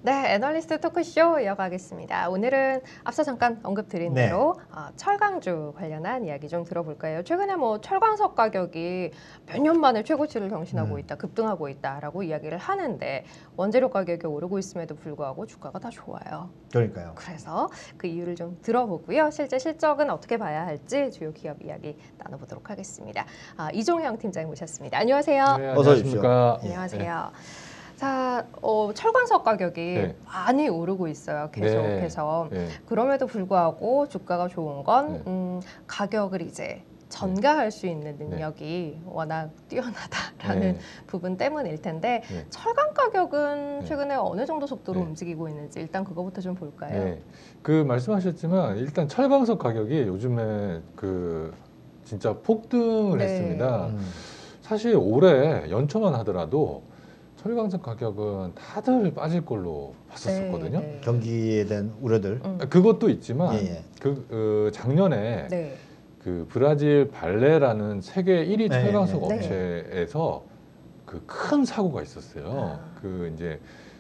네, 애널리스트 토크쇼 이어가겠습니다. 오늘은 앞서 잠깐 언급드린 네. 대로 철강주 관련한 이야기 좀 들어볼까요? 최근에 뭐 철광석 가격이 몇 년 만에 최고치를 경신하고 있다, 급등하고 있다라고 이야기를 하는데 원재료 가격이 오르고 있음에도 불구하고 주가가 다 좋아요. 그러니까요. 그래서 그 이유를 좀 들어보고요. 실제 실적은 어떻게 봐야 할지 주요 기업 이야기 나눠보도록 하겠습니다. 이종영 팀장 모셨습니다. 안녕하세요. 네, 어서 오십시오. 안녕하십니까. 안녕하세요. 자, 철광석 가격이 네. 많이 오르고 있어요. 계속해서. 네. 그럼에도 불구하고 주가가 좋은 건 네. 가격을 이제 전가할 수 있는 능력이 워낙 뛰어나다라는 네. 부분 때문일 텐데 네. 철강 가격은 네. 최근에 어느 정도 속도로 네. 움직이고 있는지 일단 그거부터 좀 볼까요? 네. 그 말씀하셨지만 일단 철광석 가격이 요즘에 그 진짜 폭등을 네. 했습니다. 사실 올해 연초만 하더라도 철광석 가격은 다들 빠질 걸로 봤었거든요. 네. 경기에 대한 우려들. 그것도 있지만 예. 작년에 네. 그 브라질 발레라는 세계 1위 네, 철광석 네. 업체에서 그 큰 사고가 있었어요. 아. 그 이제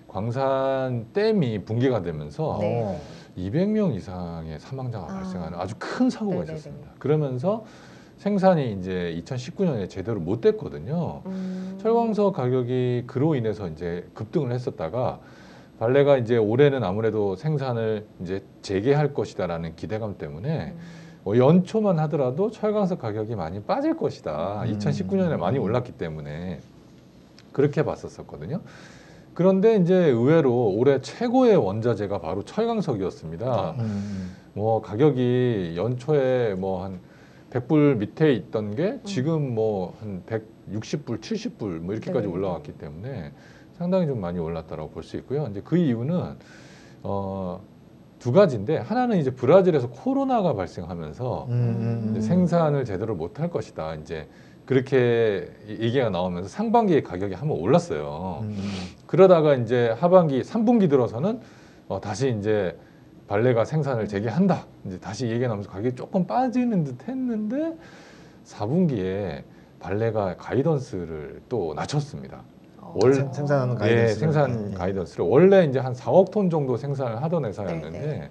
광산 댐이 붕괴가 되면서 네. 200명 이상의 사망자가 발생하는 아주 큰 사고가 네네네. 있었습니다. 그러면서 생산이 이제 2019년에 제대로 못 됐거든요. 철광석 가격이 그로 인해서 이제 급등을 했었다가 발레가 이제 올해는 아무래도 생산을 이제 재개할 것이다라는 기대감 때문에 연초만 하더라도 철광석 가격이 많이 빠질 것이다. 2019년에 많이 올랐기 때문에 그렇게 봤었거든요. 그런데 이제 의외로 올해 최고의 원자재가 바로 철광석이었습니다. 뭐 가격이 연초에 뭐 한 100불 밑에 있던 게 지금 뭐 한 160불, 70불 뭐 이렇게까지 네. 올라왔기 때문에 상당히 좀 많이 올랐다라고 볼 수 있고요. 이제 그 이유는 두 가지인데 하나는 이제 브라질에서 코로나가 발생하면서 이제 생산을 제대로 못할 것이다. 이제 그렇게 얘기가 나오면서 상반기에 가격이 한번 올랐어요. 그러다가 이제 하반기 3분기 들어서는 다시 이제 발레가 생산을 재개한다. 이제 다시 얘기가 나오면서 가격이 조금 빠지는 듯 했는데 4분기에 발레가 가이던스를 또 낮췄습니다. 생산하는 예, 가이던스. 생산 가이던스를 원래 이제 한 4억 톤 정도 생산을 하던 회사였는데 네.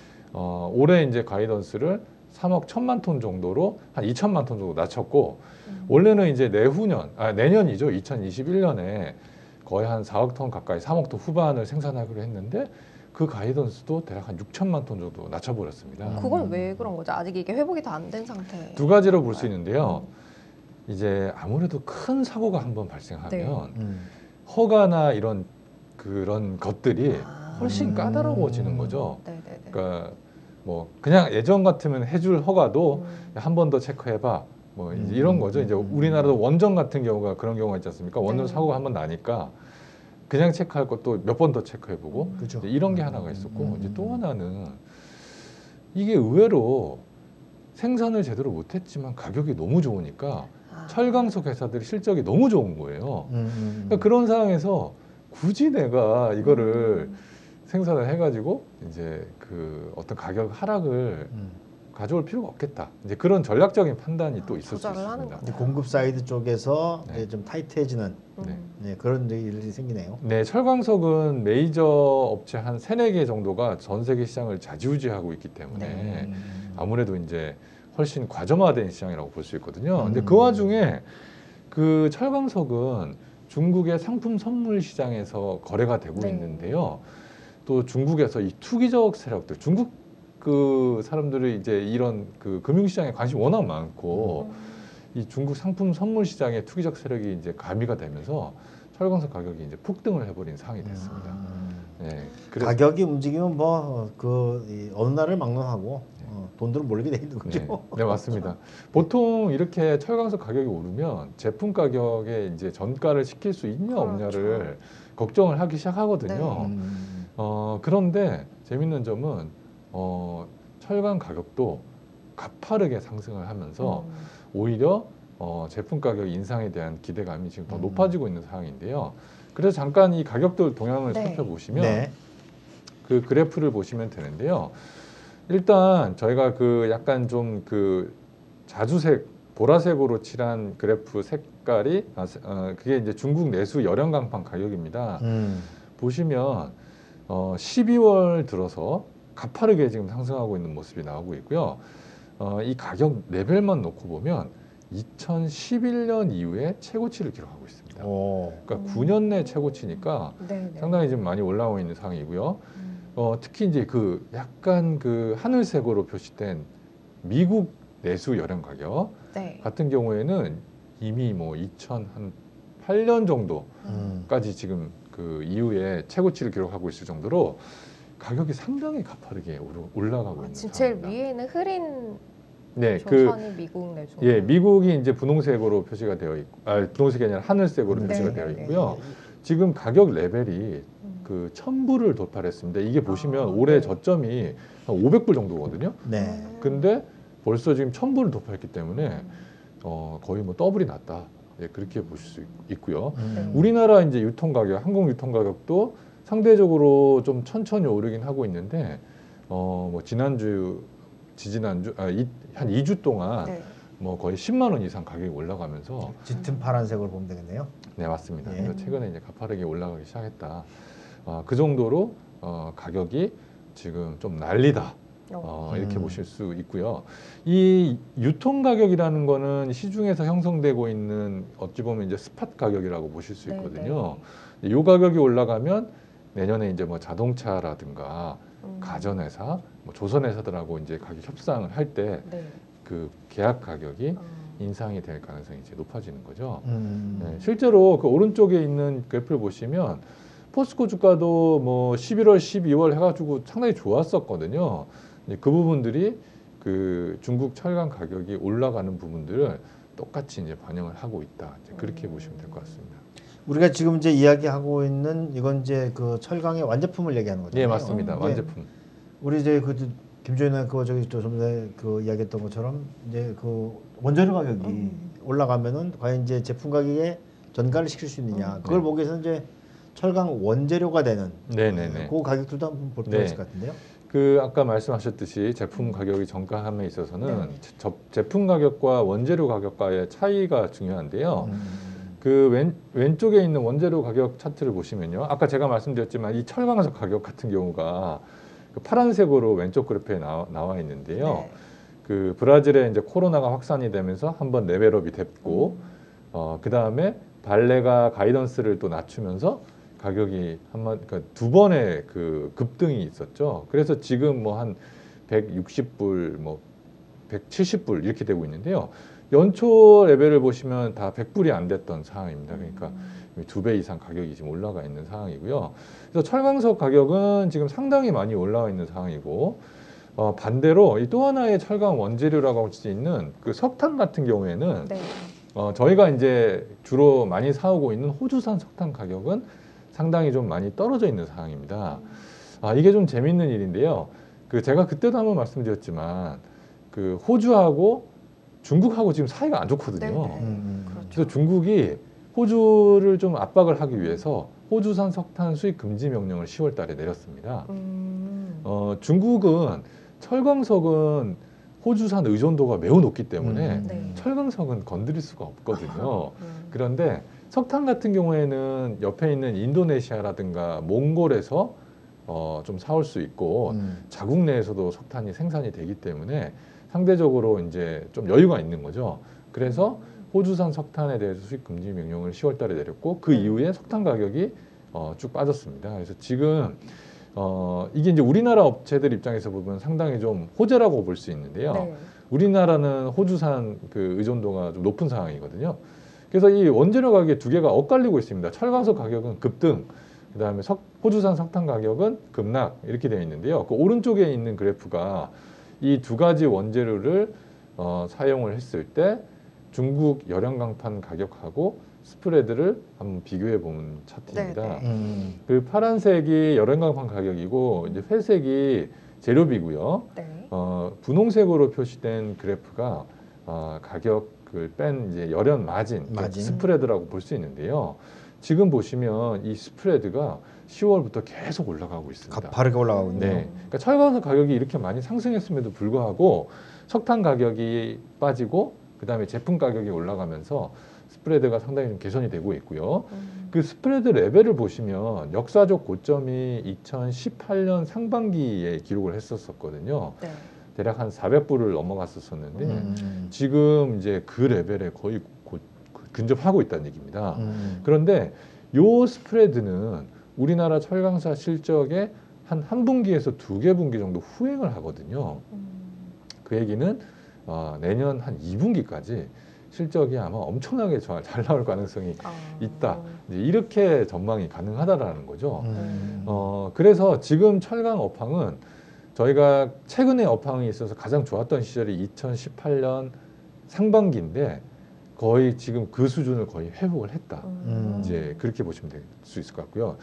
올해 이제 가이던스를 3억 1천만 톤 정도로 한 2천만 톤 정도 낮췄고 원래는 이제 내년이죠. 2021년에 거의 한 4억 톤 가까이 3억 톤 후반을 생산하기로 했는데 그 가이던스도 대략 한 6천만 톤 정도 낮춰버렸습니다. 그건 왜 그런 거죠? 아직 이게 회복이 다 안 된 상태. 두 가지로 볼 수 있는데요. 이제 아무래도 큰 사고가 한번 발생하면 네. 허가나 이런 그런 것들이 훨씬 까다로워지는 거죠. 네네네. 그러니까 뭐 그냥 예전 같으면 해줄 허가도 한 번 더 체크해봐. 뭐 이제 이런 거죠. 이제 우리나라도 원전 같은 경우가 그런 경우가 있지 않습니까? 원전 네. 사고가 한번 나니까 그냥 체크할 것도 몇 번 더 체크해보고 그렇죠. 이제 이런 게 하나가 있었고 이제 또 하나는 이게 의외로 생산을 제대로 못했지만 가격이 너무 좋으니까 철광석 회사들이 실적이 너무 좋은 거예요. 그러니까 그런 상황에서 굳이 내가 이거를 생산을 해가지고 이제 그 어떤 가격 하락을 가져올 필요가 없겠다. 이제 그런 전략적인 판단이 또 있을 수 조절을 하는 있습니다. 거죠. 공급 사이드 쪽에서 네. 이제 좀 타이트해지는 네. 그런 일이 생기네요. 네, 철광석은 메이저 업체 한 3-4개 정도가 전 세계 시장을 좌지우지하고 있기 때문에 아무래도 이제 훨씬 과점화된 시장이라고 볼 수 있거든요. 근데 그 와중에 그 철광석은 중국의 상품 선물 시장에서 거래가 되고 네. 있는데요. 또 중국에서 이 투기적 세력들, 중국 그 사람들이 이제 이런 그 금융시장에 관심이 워낙 많고 이 중국 상품 선물 시장에 투기적 세력이 이제 가미가 되면서 철광석 가격이 이제 폭등을 해버린 상황이 됐습니다. 네, 그래서 가격이 움직이면 뭐 그 어느 날을 막론하고 돈들은 몰리게 돼 있는 거죠. 네, 네, 맞습니다. 보통 이렇게 철광석 가격이 오르면 제품 가격에 이제 전가를 시킬 수 있냐 없냐를 걱정을 하기 시작하거든요. 그런데 재밌는 점은 철강 가격도 가파르게 상승을 하면서 오히려 제품 가격 인상에 대한 기대감이 지금 더 높아지고 있는 상황인데요. 그래서 잠깐 이 가격들 동향을 네. 살펴보시면 네. 그 그래프를 보시면 되는데요. 일단 저희가 그 약간 좀 그 자주색 보라색으로 칠한 그래프 색깔이 그게 이제 중국 내수 열연 강판 가격입니다. 보시면 12월 들어서 가파르게 지금 상승하고 있는 모습이 나오고 있고요. 이 가격 레벨만 놓고 보면 2011년 이후에 최고치를 기록하고 있습니다. 오. 그러니까 9년 내 최고치니까 네, 네. 상당히 지금 많이 올라오고 있는 상황이고요. 특히 이제 그 약간 그 하늘색으로 표시된 미국 내수 열연 가격 네. 같은 경우에는 이미 뭐 2008년 정도까지 지금 그 이후에 최고치를 기록하고 있을 정도로 가격이 상당히 가파르게 올라가고 있는 지금 제일 상황입니다. 위에는 흐린 네, 조선이 미국 내수. 예, 미국이 이제 분홍색으로 표시가 되어 있고, 분홍색이 아니라 하늘색으로 네, 표시가 네, 되어 네. 있고요. 지금 가격 레벨이 그 1,000불을 돌파를 했습니다. 이게 보시면 아, 올해 네. 저점이 한 500불 정도거든요. 네. 근데 벌써 지금 1,000불을 돌파했기 때문에 거의 뭐 더블이 났다. 예, 그렇게 보실 수 있고요. 네. 우리나라 이제 유통 가격, 항공 유통 가격도 상대적으로 좀 천천히 오르긴 하고 있는데 뭐 지난주, 지지난주, 한 2주 동안 네. 뭐 거의 10만 원 이상 가격이 올라가면서 짙은 파란색으로 보면 되겠네요. 네 맞습니다. 예. 그래서 최근에 이제 가파르게 올라가기 시작했다. 그 정도로 가격이 지금 좀 난리다. 이렇게 보실 수 있고요. 이 유통 가격이라는 거는 시중에서 형성되고 있는 어찌 보면 이제 스팟 가격이라고 보실 수 네, 있거든요. 이 가격이 올라가면 내년에 이제 뭐 자동차라든가 가전회사, 뭐 조선회사들하고 이제 가격 협상을 할 때 네. 그 계약 가격이 인상이 될 가능성이 이제 높아지는 거죠. 음. 네, 실제로 그 오른쪽에 있는 그래프를 보시면 포스코 주가도 뭐 11월, 12월 해가지고 상당히 좋았었거든요. 그 부분들이 그 중국 철강 가격이 올라가는 부분들을 똑같이 이제 반영을 하고 있다. 이제 그렇게 보시면 될 것 같습니다. 우리가 지금 이제 이야기하고 있는 이건 이제 그 철강의 완제품을 얘기하는 거잖아요. 네, 맞습니다. 네. 완제품. 우리 이제 그 김조희는 그 저기 좀 전에 그 이야기했던 것처럼 이제 그 원재료 가격이 올라가면은 과연 이제 제품 가격에 전가를 시킬 수 있느냐 그걸 네. 보기 위해서 이제 철강 원재료가 되는 네네네. 그 가격들도 한번 볼 필요가 네. 있을 것 같은데요. 그 아까 말씀하셨듯이 제품 가격이 전가함에 있어서는 네. 제품 가격과 원재료 가격과의 차이가 중요한데요. 음. 그 왼쪽에 있는 원재료 가격 차트를 보시면요. 아까 제가 말씀드렸지만 이 철강석 가격 같은 경우가 그 파란색으로 왼쪽 그래프에 나와 있는데요. 네. 그 브라질에 이제 코로나가 확산이 되면서 한번 레벨업이 됐고, 그 다음에 발레가 가이던스를 또 낮추면서 가격이 그러니까 두 번의 그 급등이 있었죠. 그래서 지금 뭐 한 160불, 뭐 170불 이렇게 되고 있는데요. 연초 레벨을 보시면 다 100불이 안 됐던 상황입니다. 그러니까 2배 이상 가격이 지금 올라가 있는 상황이고요. 그래서 철강석 가격은 지금 상당히 많이 올라와 있는 상황이고, 반대로 이 또 하나의 철강 원재료라고 할 수 있는 그 석탄 같은 경우에는 네. 저희가 이제 주로 많이 사오고 있는 호주산 석탄 가격은 상당히 좀 많이 떨어져 있는 상황입니다. 이게 좀 재밌는 일인데요. 그 제가 그때도 한번 말씀드렸지만 그 호주하고 중국하고 지금 사이가 안 좋거든요. 네, 네. 그렇죠. 그래서 중국이 호주를 좀 압박을 하기 위해서 호주산 석탄 수입 금지 명령을 10월 달에 내렸습니다. 중국은 철광석은 호주산 의존도가 매우 높기 때문에 네. 철광석은 건드릴 수가 없거든요. 그런데 석탄 같은 경우에는 옆에 있는 인도네시아라든가 몽골에서 좀 사올 수 있고 자국 내에서도 석탄이 생산이 되기 때문에 상대적으로 이제 좀 여유가 있는 거죠. 그래서 호주산 석탄에 대해서 수입 금지 명령을 10월 달에 내렸고 그 이후에 석탄 가격이 쭉 빠졌습니다. 그래서 지금 이게 이제 우리나라 업체들 입장에서 보면 상당히 좀 호재라고 볼 수 있는데요. 네. 우리나라는 호주산 그 의존도가 좀 높은 상황이거든요. 그래서 이 원재료 가격이 두 개가 엇갈리고 있습니다. 철광석 가격은 급등, 그다음에 호주산 석탄 가격은 급락 이렇게 되어 있는데요. 그 오른쪽에 있는 그래프가 이 두 가지 원재료를 사용을 했을 때 중국 열연 강판 가격하고 스프레드를 한번 비교해 보는 차트입니다. 네, 그 파란색이 열연 강판 가격이고 이제 회색이 재료비고요. 네. 분홍색으로 표시된 그래프가 가격을 뺀 이제 열연 마진, 마진. 스프레드라고 볼 수 있는데요. 지금 보시면 이 스프레드가 10월부터 계속 올라가고 있습니다. 가파르게 올라가고 있네요. 네, 그러니까 철광석 가격이 이렇게 많이 상승했음에도 불구하고 석탄 가격이 빠지고 그 다음에 제품 가격이 올라가면서 스프레드가 상당히 좀 개선이 되고 있고요. 그 스프레드 레벨을 보시면 역사적 고점이 2018년 상반기에 기록을 했었거든요. 네. 대략 한 400불을 넘어갔었는데 지금 이제 그 레벨에 거의 근접하고 있다는 얘기입니다. 그런데 요 스프레드는 우리나라 철강사 실적의 한 분기에서 2개 분기 정도 후행을 하거든요. 그 얘기는 내년 한 2분기까지 실적이 아마 엄청나게 잘 나올 가능성이 있다. 이제 이렇게 전망이 가능하다라는 거죠. 그래서 지금 철강 업황은 저희가 최근에 업황이 있어서 가장 좋았던 시절이 2018년 상반기인데 거의 지금 그 수준을 거의 회복을 했다. 이제 그렇게 보시면 될 수 있을 것 같고요.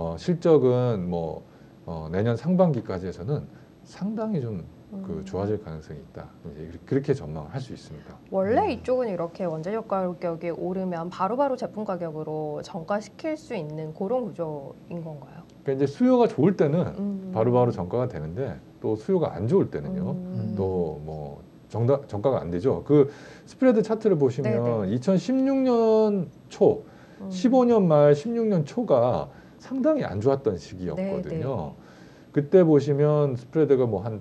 실적은 뭐 내년 상반기까지 해서는 상당히 좀 좋아질 가능성이 있다. 이제 그렇게 전망을 할 수 있습니다. 원래 이쪽은 이렇게 원재료 가격이 오르면 바로바로 제품 가격으로 전가시킬 수 있는 그런 구조인 건가요? 그러니까 이제 수요가 좋을 때는 바로바로 전가가 되는데 또 수요가 안 좋을 때는요. 또 뭐 전가가 안 되죠. 그 스프레드 차트를 보시면 네네. 2016년 초, 15년 말 16년 초가 상당히 안 좋았던 시기였거든요. 네네. 그때 보시면 스프레드가 뭐 한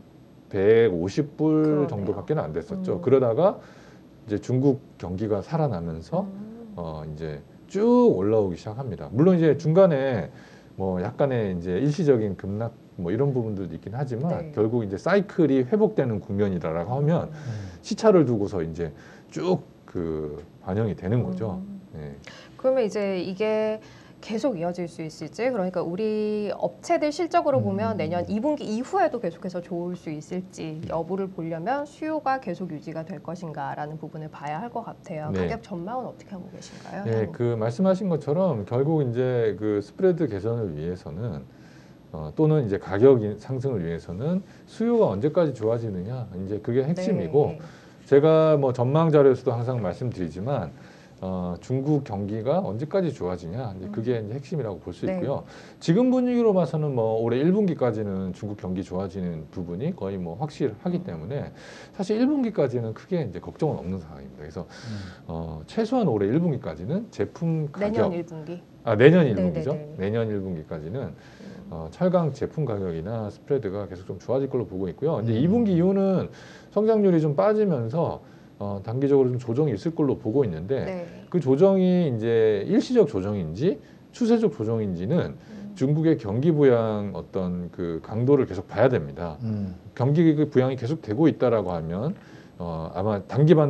150불 그러네요. 정도밖에 안 됐었죠. 그러다가 이제 중국 경기가 살아나면서 이제 쭉 올라오기 시작합니다. 물론 이제 중간에 뭐 약간의 이제 일시적인 급락 뭐 이런 부분들도 있긴 하지만 네. 결국 이제 사이클이 회복되는 국면이라고 하면 시차를 두고서 이제 쭉 그 반영이 되는 거죠. 네. 그러면 이제 이게 계속 이어질 수 있을지, 그러니까 우리 업체들 실적으로 보면 내년 2분기 이후에도 계속해서 좋을 수 있을지 여부를 보려면 수요가 계속 유지가 될 것인가라는 부분을 봐야 할 것 같아요. 네. 가격 전망은 어떻게 하고 계신가요? 네, 그 말씀하신 것처럼 결국 이제 그 스프레드 개선을 위해서는 또는 이제 가격 상승을 위해서는 수요가 언제까지 좋아지느냐 이제 그게 핵심이고 네. 제가 뭐 전망 자료에서도 항상 말씀드리지만 중국 경기가 언제까지 좋아지냐 이제 그게 이제 핵심이라고 볼 수 네. 있고요. 지금 분위기로 봐서는 뭐 올해 1분기까지는 중국 경기 좋아지는 부분이 거의 뭐 확실하기 때문에 사실 1분기까지는 크게 이제 걱정은 없는 상황입니다. 그래서 최소한 올해 1분기까지는 제품 가격 내년 1분기. 내년 1분기죠. 네네네. 내년 1분기까지는 철강 제품 가격이나 스프레드가 계속 좀 좋아질 걸로 보고 있고요. 이제 2분기 이후는 성장률이 좀 빠지면서 단기적으로 좀 조정이 있을 걸로 보고 있는데 네. 그 조정이 이제 일시적 조정인지 추세적 조정인지는 중국의 경기 부양 어떤 그 강도를 계속 봐야 됩니다. 경기 부양이 계속 되고 있다라고 하면 아마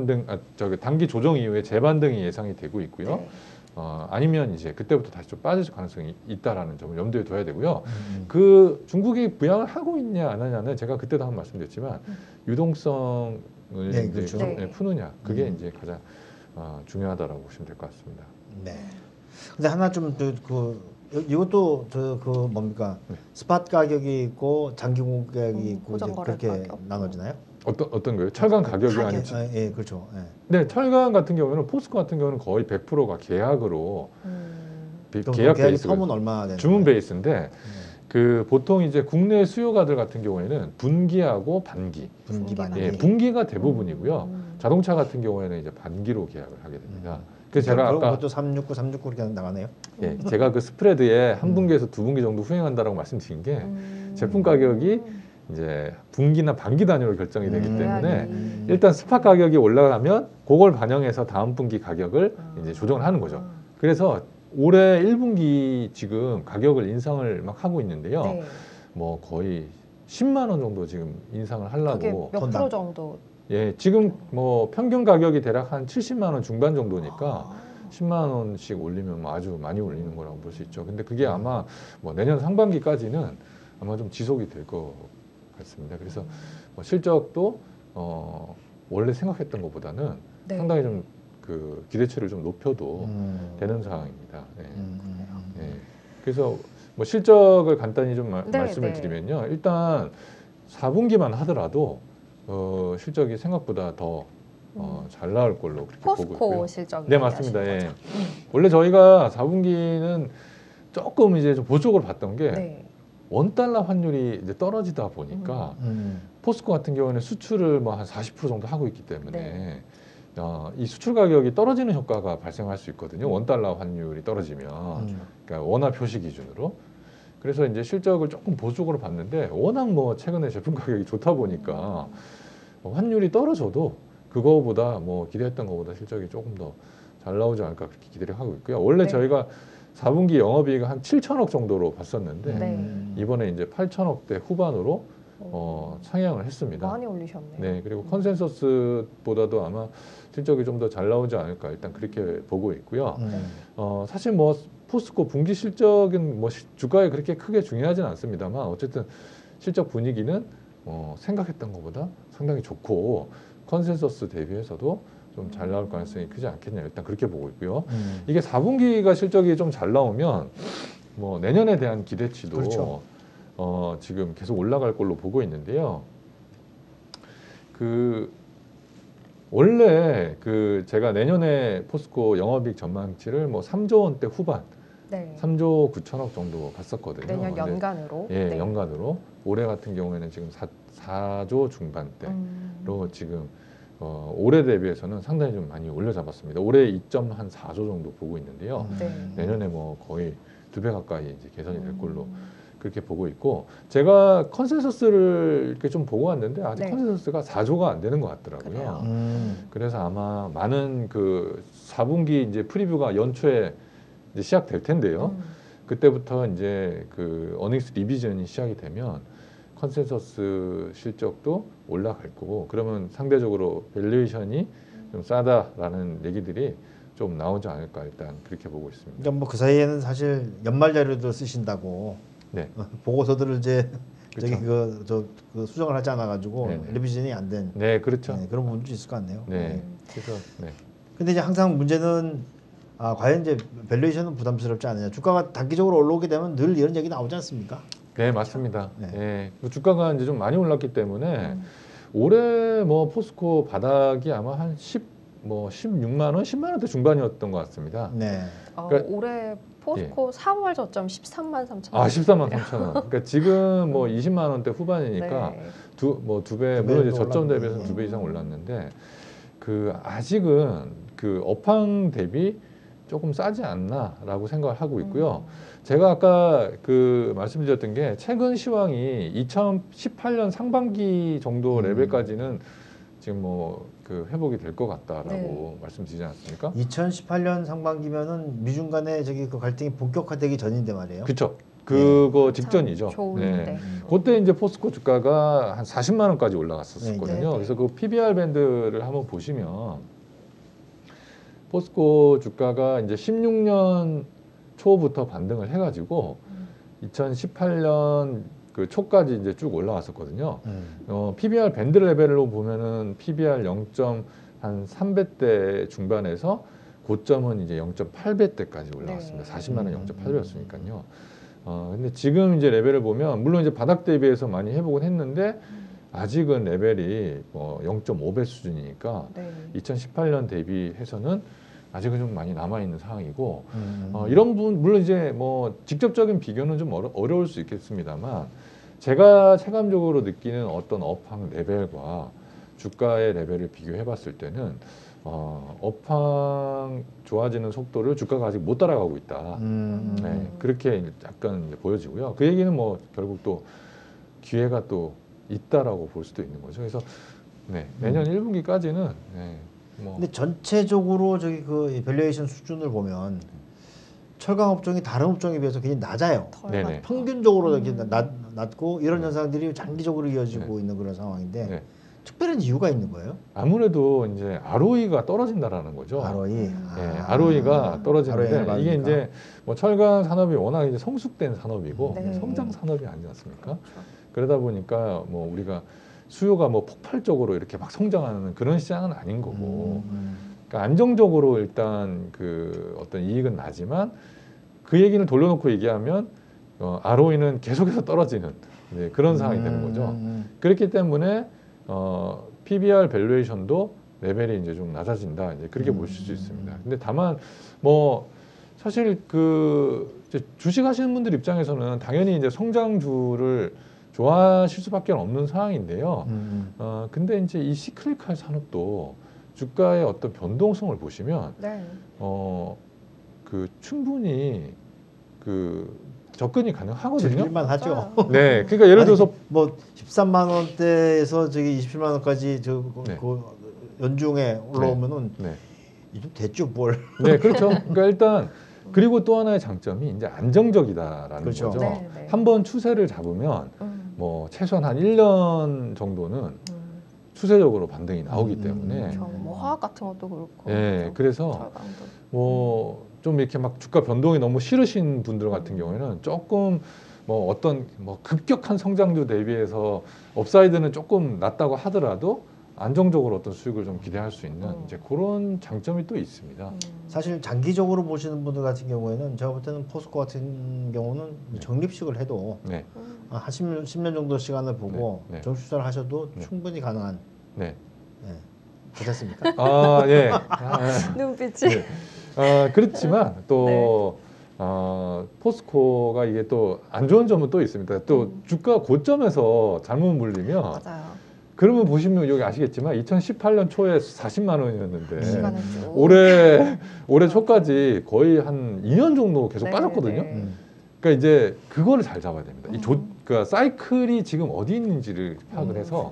단기 조정 이후에 재반등이 예상이 되고 있고요. 네. 아니면 이제 그때부터 다시 좀 빠질 가능성이 있다라는 점을 염두에 둬야 되고요. 그 중국이 부양을 하고 있냐 안 하냐는 제가 그때도 한 번 말씀드렸지만 유동성을 네, 이제 그렇죠. 푸느냐 그게 이제 가장 중요하다라고 보시면 될 것 같습니다. 네. 근데 하나 좀 이것도 그 뭡니까 스팟 가격이 있고 장기 공급 가격이 있고 이제 고정거래 그렇게 가격. 나눠지나요? 어떤 거요? 철강 가격이 가격. 아니지? 예, 그렇죠. 예. 네, 철강 같은 경우는 포스코 같은 경우는 거의 100%가 계약으로 그럼 계약 계약이 베이스가 텀은 얼마나 되나요? 주문 베이스인데 그 보통 이제 국내 수요가들 같은 경우에는 분기하고 반기, 분기 반기. 예, 분기가 대부분이고요. 자동차 같은 경우에는 이제 반기로 계약을 하게 됩니다. 그래서 제가 아까 그것도 369, 369 이렇게 나가네요. 예, 제가 그 스프레드에 한 분기에서 두 분기 정도 후행한다라고 말씀드린 게 제품 가격이 이제 분기나 반기 단위로 결정이 되기 때문에 일단 스팟 가격이 올라가면 그걸 반영해서 다음 분기 가격을 이제 조정을 하는 거죠. 그래서 올해 1분기 지금 가격을 인상을 막 하고 있는데요. 네. 뭐 거의 10만 원 정도 지금 인상을 그게 하려고. 몇 톤당. 프로 정도? 예, 지금 뭐 평균 가격이 대략 한 70만 원 중반 정도니까 10만 원씩 올리면 뭐 아주 많이 올리는 거라고 볼 수 있죠. 근데 그게 아마 뭐 내년 상반기까지는 아마 좀 지속이 될 것 같습니다. 그래서 뭐 실적도 원래 생각했던 것보다는 네. 상당히 좀 그 기대치를 좀 높여도 되는 상황입니다. 예. 예. 그래서 뭐 실적을 간단히 좀 네, 말씀을 네. 드리면요. 일단 4분기만 하더라도 실적이 생각보다 더 잘 나올 걸로 그렇게 보고 있고요. 포스코 실적. 네, 맞습니다. 예. 원래 저희가 4분기는 조금 이제 좀 보수적으로 봤던 게 네. 원달러 환율이 이제 떨어지다 보니까 포스코 같은 경우는 수출을 뭐 한 40% 정도 하고 있기 때문에 네. 이 수출 가격이 떨어지는 효과가 발생할 수 있거든요. 원달러 환율이 떨어지면, 그러니까 원화 표시 기준으로. 그래서 이제 실적을 조금 보수적으로 봤는데 워낙 뭐 최근에 제품 가격이 좋다 보니까 환율이 떨어져도 그거보다 뭐 기대했던 것보다 실적이 조금 더 잘 나오지 않을까 그렇게 기대를 하고 있고요. 원래 네. 저희가 4분기 영업이익을 한 7천억 정도로 봤었는데 네. 이번에 이제 8천억대 후반으로 상향을 했습니다. 많이 올리셨네요. 네, 그리고 컨센서스보다도 아마 실적이 좀 더 잘 나오지 않을까 일단 그렇게 보고 있고요. 사실 뭐 포스코 분기 실적은 뭐 주가에 그렇게 크게 중요하진 않습니다만 어쨌든 실적 분위기는 생각했던 것보다 상당히 좋고 컨센서스 대비해서도 좀 잘 나올 가능성이 크지 않겠냐 일단 그렇게 보고 있고요. 이게 4분기가 실적이 좀 잘 나오면 뭐 내년에 대한 기대치도 그렇죠. 지금 계속 올라갈 걸로 보고 있는데요. 원래 제가 내년에 포스코 영업이익 전망치를 뭐 3조 원대 후반, 네. 3조 9천억 정도 봤었거든요. 내년 근데 연간으로. 예, 네. 연간으로. 올해 같은 경우에는 지금 4조 중반대로 지금 올해 대비해서는 상당히 좀 많이 올려잡았습니다. 올해 2.4조 정도 보고 있는데요. 네. 내년에 뭐 거의 2배 가까이 이제 개선이 될 걸로 그렇게 보고 있고 제가 컨센서스를 이렇게 좀 보고 왔는데 아직 네. 컨센서스가 4조가 안 되는 것 같더라고요. 그래요? 그래서 아마 많은 4분기 이제 프리뷰가 연초에 이제 시작될 텐데요. 그때부터 이제 어닝스 리비전이 시작이 되면 컨센서스 실적도 올라갈 거고 그러면 상대적으로 밸류에이션이 좀 싸다라는 얘기들이 좀 나오지 않을까 일단 그렇게 보고 있습니다. 그러니까 뭐 그 사이에는 사실 연말 자료도 쓰신다고 네. 보고서들을 이제 그렇죠. 그 수정을 하지 않아 가지고 네네. 리비전이 안 된 네, 그렇죠. 그런 부분도 있을 것 같네요. 네. 그래서 네. 근데 이제 항상 문제는 과연 이제 밸류에이션은 부담스럽지 않느냐. 주가가 단기적으로 올라오게 되면 늘 이런 얘기 나오지 않습니까? 네, 맞습니다. 네. 네. 주가가 이제 좀 많이 올랐기 때문에 올해 뭐 포스코 바닥이 아마 한 16만 원, 10만 원대 중반이었던 것 같습니다. 네. 그러니까- 올해 포스코 4월 저점 13만 3천. 13만 3천 원. 그러니까 지금 뭐 20만 원대 후반이니까 네. 두 배, 두 배 물론 이제 정도 저점 올랐는데. 대비해서 2배 이상 올랐는데 아직은 업황 대비 조금 싸지 않나라고 생각을 하고 있고요. 제가 아까 말씀드렸던 게 최근 시황이 2018년 상반기 정도 레벨까지는 지금 회복이 될 것 같다라고 네. 말씀드리지 않았습니까? 2018년 상반기면은 미중 간의 그 갈등이 본격화되기 전인데 말이에요. 그렇죠. 그거 참 직전이죠. 좋은데. 그때 이제 포스코 주가가 한 40만 원까지 올라갔었거든요. 네, 네. 그래서 그 PBR 밴드를 한번 보시면 포스코 주가가 이제 16년 초부터 반등을 해가지고 2018년 초까지 이제 쭉 올라왔었거든요. PBR 밴드 레벨로 보면은 PBR 0.3배대 중반에서 고점은 이제 0.8배대까지 올라왔습니다. 네. 40만 원 0.8배였으니까요. 근데 지금 이제 레벨을 보면 물론 이제 바닥 대비해서 많이 회복은 했는데 아직은 레벨이 0.5배 수준이니까 네. 2018년 대비해서는 아직은 좀 많이 남아 있는 상황이고 이런 부분 물론 이제 직접적인 비교는 좀 어려울 수 있겠습니다만 제가 체감적으로 느끼는 어떤 업황 레벨과 주가의 레벨을 비교해 봤을 때는 업황 좋아지는 속도를 주가가 아직 못 따라가고 있다. 네, 그렇게 약간 이제 보여지고요. 그 얘기는 결국 또 기회가 또 있다라고 볼 수도 있는 거죠. 그래서 내년 1분기까지는 근데 전체적으로 밸류에이션 수준을 보면 철강 업종이 다른 업종에 비해서 굉장히 낮아요. 네네. 평균적으로 이렇게 낮고 이런 현상들이 장기적으로 이어지고 있는 그런 상황인데 네. 특별한 이유가 있는 거예요? 아무래도 이제 ROE가 떨어진다라는 거죠. ROE. 네, ROE가 떨어지는데 ROE 가 이게 많으니까. 이제 철강 산업이 워낙 이제 성숙된 산업이고 네. 성장 산업이 아니지 않습니까? 그러다 보니까 우리가 수요가 폭발적으로 이렇게 막 성장하는 그런 시장은 아닌 거고, 그러니까 안정적으로 일단 어떤 이익은 나지만 그 얘기를 돌려놓고 얘기하면 ROE는 계속해서 떨어지는 그런 상황이 되는 거죠. 그렇기 때문에 PBR 밸류에이션도 레벨이 이제 좀 낮아진다 이제 그렇게 보실 수 있습니다. 근데 다만 사실 이제 주식하시는 분들 입장에서는 당연히 이제 성장주를 좋아하실 수밖에 없는 상황인데요. 근데 이제 이 시클리칼 산업도 주가의 어떤 변동성을 보시면 네. 그 충분히 그 접근이 가능하거든요. 즐길만 하죠. 맞아요. 네, 그러니까 예를 들어서 뭐 13만 원대에서 저기 27만 원까지 네. 그 연중에 올라오면은 네, 좀 됐죠 뭘. 네, 그렇죠. 그러니까 일단 그리고 또 하나의 장점이 이제 안정적이다라는 그렇죠. 거죠. 네, 네. 한번 추세를 잡으면 뭐 최소한 한 1년 정도는 추세적으로 반등이 나오기 때문에 그렇죠. 뭐 화학 같은 것도 그렇고. 네, 그렇죠. 그래서 철강도. 뭐 좀 이렇게 막 주가 변동이 너무 싫으신 분들 같은 경우에는 조금 뭐 어떤 뭐 급격한 성장주 대비해서 업사이드는 조금 낮다고 하더라도 안정적으로 어떤 수익을 좀 기대할 수 있는 이제 그런 장점이 또 있습니다. 사실 장기적으로 보시는 분들 같은 경우에는 제가 볼 때는 포스코 같은 경우는 적립식을 해도 네, 한 10년 정도 시간을 보고 네, 네. 정식 투자를 하셔도 네. 충분히 가능한. 네. 괜찮습니까? 아, 예. 눈빛이. 네. 그렇지만 또 네. 포스코가 이게 또 안 좋은 점은 또 있습니다. 또 주가 고점에서 잘못 물리면 맞아요. 그러면 보시면 여기 아시겠지만 2018년 초에 40만 원이었는데 시간을 쭉. 올해 초까지 거의 한 2년 정도 계속 네, 빠졌거든요. 네. 그러니까 이제 그거를 잘 잡아야 됩니다. 그러니까 사이클이 지금 어디 있는지를 파악을 해서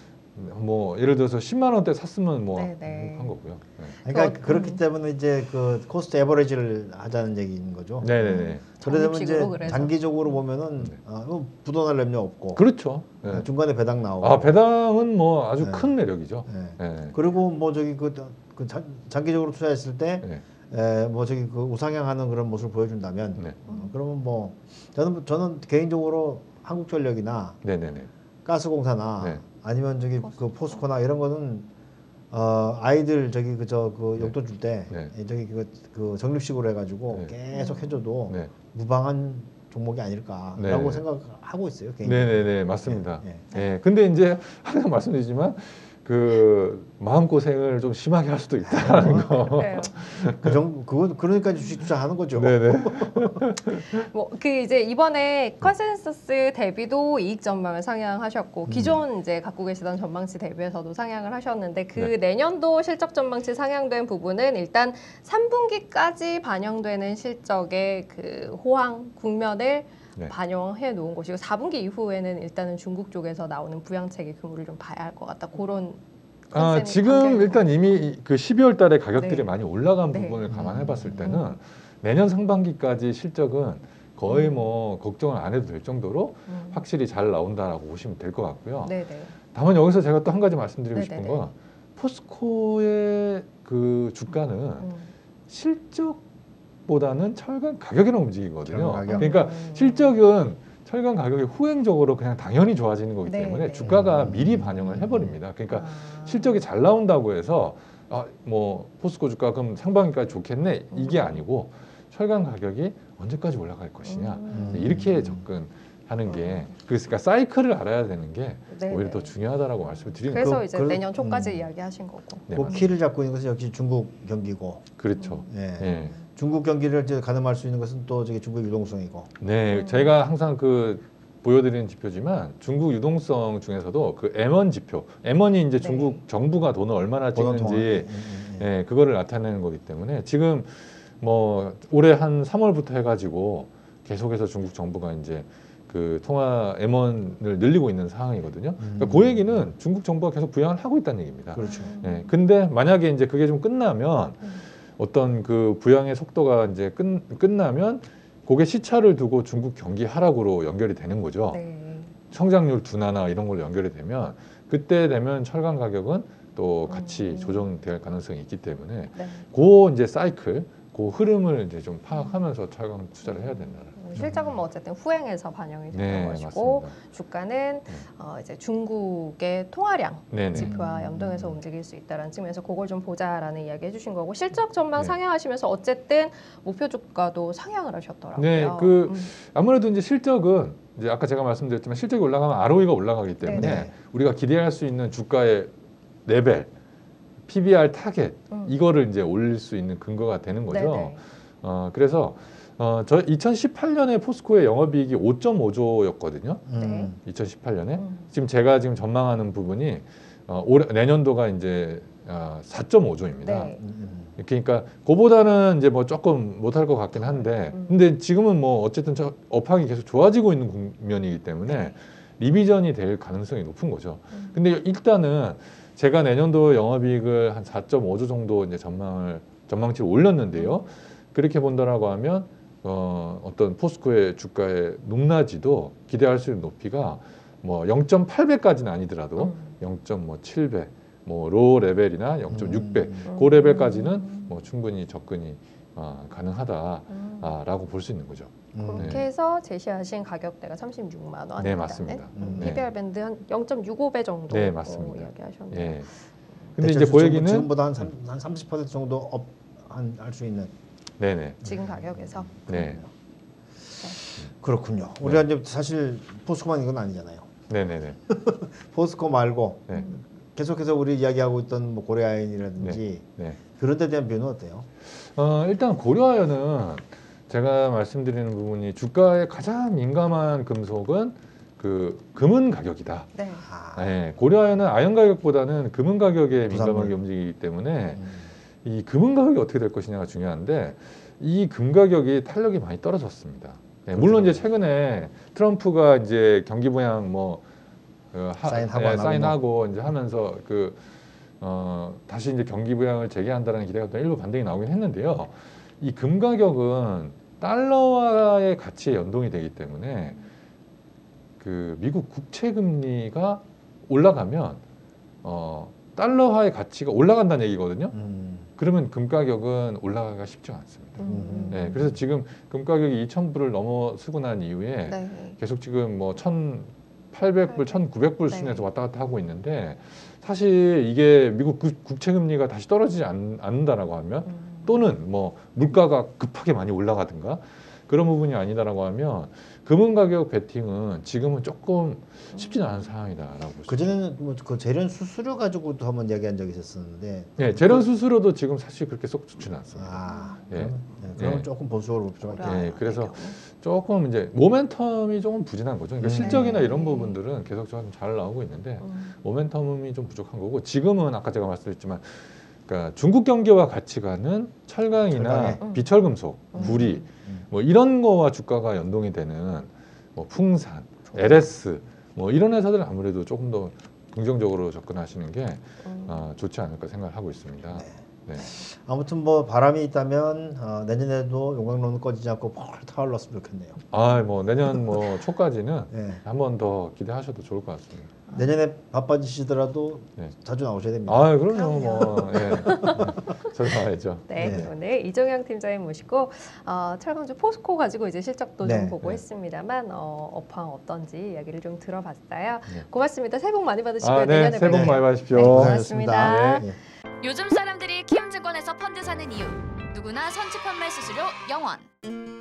뭐 예를 들어서 10만 원대 샀으면 뭐 네, 네. 한 거고요. 네. 그러니까 그렇기 때문에 이제 그 코스트 에버리지를 하자는 얘기인 거죠. 네네네. 그러다 보면 이제 적립식으로 그래서. 장기적으로 보면은 부도날 염려 없고 그렇죠. 네. 중간에 배당 나오고. 아 배당은 뭐 아주 네. 큰 매력이죠. 네. 네. 그리고 뭐 저기 장기적으로 투자했을 때 네. 뭐 저기 그 우상향하는 그런 모습을 보여준다면 네. 그러면 뭐 저는 개인적으로 한국전력이나 네네네. 가스공사나 네. 아니면 저기 그 포스코나 이런 거는 아이들 저기 그 용돈 줄 때 네. 저기 그 적립식으로 해가지고 네. 계속 해줘도 네. 무방한 종목이 아닐까라고 네. 생각하고 있어요. 개인적으로. 네네네 맞습니다. 네, 예. 근데 이제 항상 말씀드리지만 그 마음 고생을 좀 심하게 할 수도 있다는 거. 그래요. 그러니까 주식 투자하는 거죠. 네네. 뭐 그 이제 이번에 컨센서스 대비도 이익 전망을 상향하셨고 기존 이제 갖고 계시던 전망치 대비해서도 상향을 하셨는데 그 네. 내년도 실적 전망치 상향된 부분은 일단 3분기까지 반영되는 실적의 그 호황 국면을 네. 반영해 놓은 것이고 4분기 이후에는 일단은 중국 쪽에서 나오는 부양책의 규모를 좀 봐야 할 것 같다. 그런 컨센이 지금 담겨 일단 이미 그 12월 달에 가격들이 네. 많이 올라간 네. 부분을 감안해 봤을 때는 내년 상반기까지 실적은 거의 뭐 걱정을 안 해도 될 정도로 확실히 잘 나온다라고 보시면 될 것 같고요. 네네. 다만 여기서 제가 또 한 가지 말씀드리고 네네네. 싶은 건 포스코의 그 주가는 실적보다는 철강 가격이랑 움직이거든요. 철강 가격. 그러니까 실적은 철강 가격이 후행적으로 그냥 당연히 좋아지는 거기 네, 때문에 네. 주가가 미리 반영을 해버립니다. 그러니까 실적이 잘 나온다고 해서 뭐 포스코 주가 그럼 상반기까지 좋겠네 이게 아니고 철강 가격이 언제까지 올라갈 것이냐 이렇게 접근하는 게 그러니까 사이클을 알아야 되는 게 네네. 오히려 더 중요하다라고 말씀을 드리는 그래서 거예요. 이제 내년 초까지 이야기하신 거고. 네, 그 맞습니다. 키를 잡고 있는 것은 역시 중국 경기고. 그렇죠. 예. 예. 중국 경기를 이제 가늠할 수 있는 것은 또 저기 중국 유동성이고. 네, 제가 항상 그 보여드리는 지표지만 중국 유동성 중에서도 그 M1 지표, M1이 이제 중국 정부가 돈을 얼마나 찍는지 예, 그거를 나타내는 거기 때문에 지금 뭐 올해 한 3월부터 해가지고 계속해서 중국 정부가 이제 그 통화 M1을 늘리고 있는 상황이거든요. 그러니까 그 얘기는 중국 정부가 계속 부양을 하고 있다는 얘기입니다. 그렇죠. 예, 근데 만약에 이제 그게 좀 끝나면 어떤 그 부양의 속도가 이제 끝나면 그게 시차를 두고 중국 경기 하락으로 연결이 되는 거죠. 네. 성장률 둔화나 이런 걸로 연결이 되면 그때 되면 철강 가격은 또 같이 조정될 가능성이 있기 때문에 네. 그 이제 사이클, 그 흐름을 이제 좀 파악하면서 철강 투자를 해야 된다. 실적은 뭐 어쨌든 후행해서 반영이 되는 네, 것이고 맞습니다. 주가는 이제 중국의 통화량 네네. 지표와 연동해서 움직일 수 있다는 측면에서 그걸 좀 보자라는 이야기 해주신 거고 실적 전망 네. 상향하시면서 어쨌든 목표 주가도 상향을 하셨더라고요. 네, 그 아무래도 이제 실적은 이제 아까 제가 말씀드렸지만 실적이 올라가면 ROE가 올라가기 때문에 네네. 우리가 기대할 수 있는 주가의 레벨, PBR 타겟 이거를 이제 올릴 수 있는 근거가 되는 거죠. 네네. 그래서 저 2018년에 포스코의 영업이익이 5.5조였거든요. 네. 2018년에 지금 제가 지금 전망하는 부분이 올해 내년도가 이제 4.5조입니다. 네. 그러니까 그보다는 이제 뭐 조금 못할 것 같긴 한데, 근데 지금은 뭐 어쨌든 업황이 계속 좋아지고 있는 국면이기 때문에 리비전이 될 가능성이 높은 거죠. 근데 일단은 제가 내년도 영업이익을 한 4.5조 정도 이제 전망치를 올렸는데요. 그렇게 본다라고 하면 어떤 포스코의 주가의 높낮이도 기대할 수 있는 높이가 뭐 0.8배까지는 아니더라도 0.7배, 뭐 로 레벨이나 0.6배 그 레벨까지는 뭐 충분히 접근이 가능하다라고 볼 수 있는 거죠. 그렇게 네. 해서 제시하신 가격대가 36만 원. 네, 맞습니다. PBR 밴드 한 0.65배 정도 네, 맞습니다. 이야기하셨네요. 예. 근데 이제 그 얘기는 지금보다 한 30% 정도 업 할 수 있는. 네네. 지금 가격에서. 네. 그렇군요. 우리가 이제 사실 포스코만 이건 아니잖아요. 네네네. 포스코 말고 네. 계속해서 우리 이야기하고 있던 뭐 고려아연이라든지 네. 그런 데 대한 변화는 어때요? 일단 고려아연은 제가 말씀드리는 부분이 주가에 가장 민감한 금속은 그 금은 가격이다. 네. 네, 고려아연은 아연 가격보다는 금은 가격에 부산물. 민감하게 움직이기 때문에 이 금은 가격이 어떻게 될 것이냐가 중요한데 이 금 가격이 탄력이 많이 떨어졌습니다. 네, 물론 이제 최근에 트럼프가 이제 경기 부양 뭐 사인하고 안 하고 사인하고 이제 하면서 다시 이제 경기 부양을 재개한다는 기대가 또 일부 반등이 나오긴 했는데요. 이 금 가격은 달러와의 가치에 연동이 되기 때문에 그 미국 국채 금리가 올라가면 달러화의 가치가 올라간다는 얘기거든요. 그러면 금 가격은 올라가기가 쉽지 않습니다. 네, 그래서 지금 금 가격이 2,000불을 넘어서고 난 이후에 네. 계속 지금 뭐 1,800불, 1,900불 수준에서 왔다 갔다 하고 있는데 사실 이게 미국 국채 금리가 다시 떨어지지 않는다라고 하면 또는 뭐 물가가 급하게 많이 올라가든가 그런 부분이 아니다라고 하면 금은 가격 베팅은 지금은 조금 쉽지는 않은 상황이다라고 볼 수 있습니다. 그전에는 뭐 그 재련 수수료 가지고도 한번 이야기한 적이 있었는데 네, 재련 수수료도 지금 사실 그렇게 쏙 좋지는 않습니다. 그러면, 예. 그러면 예. 조금 보수적으로 볼 필요가 있다. 네, 그래서 조금 이제 모멘텀이 조금 부진한 거죠. 그러니까 실적이나 이런 부분들은 계속 좀 잘 나오고 있는데 모멘텀이 좀 부족한 거고 지금은 아까 제가 말씀드렸지만 그러니까 중국 경기와 같이 가는 철강이나 비철금속, 구리 뭐 이런 거와 주가가 연동이 되는 뭐 풍산, LS 뭐 이런 회사들은 아무래도 조금 더 긍정적으로 접근하시는 게 좋지 않을까 생각하고 있습니다. 네. 아무튼 뭐 바람이 있다면 내년에도 용광로는 꺼지지 않고 펄 타올랐으면 좋겠네요. 뭐 내년 뭐 초까지는 네. 한 번 더 기대하셔도 좋을 것 같습니다. 내년에 바빠지시더라도 네. 자주 나오셔야 됩니다. 그럼요. 뭐 예. 저도 와야죠. 네, 네. 오늘 이종영 팀장님 모시고 철강주 포스코 가지고 이제 실적도 네. 좀 보고 네. 했습니다만 업황 어떤지 이야기를 좀 들어봤어요. 네. 고맙습니다. 새해 복 많이 받으시고요. 네. 내년에 새해 복 뵐게요. 많이 받으십시오. 네, 고생하셨습니다. 고맙습니다. 네. 요즘 사람들이 키움증권에서 펀드 사는 이유 누구나 선취 판매 수수료 0원